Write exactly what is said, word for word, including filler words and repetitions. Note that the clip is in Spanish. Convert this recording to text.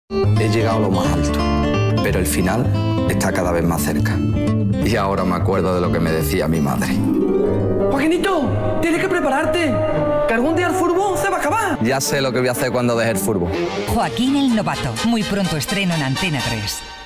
He llegado a lo más alto, pero el final está cada vez más cerca. Y ahora me acuerdo de lo que me decía mi madre. Joaquinito, tienes que prepararte, que algún día el fútbol se va a acabar. Ya sé lo que voy a hacer cuando deje el fútbol. Joaquín el Novato, muy pronto estreno en Antena tres.